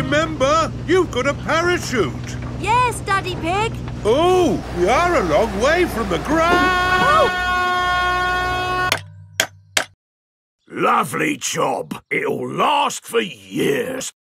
remember, you've got a parachute. Yes, Daddy Pig. Oh, we are a long way from the ground. Oh! Lovely job. It'll last for years.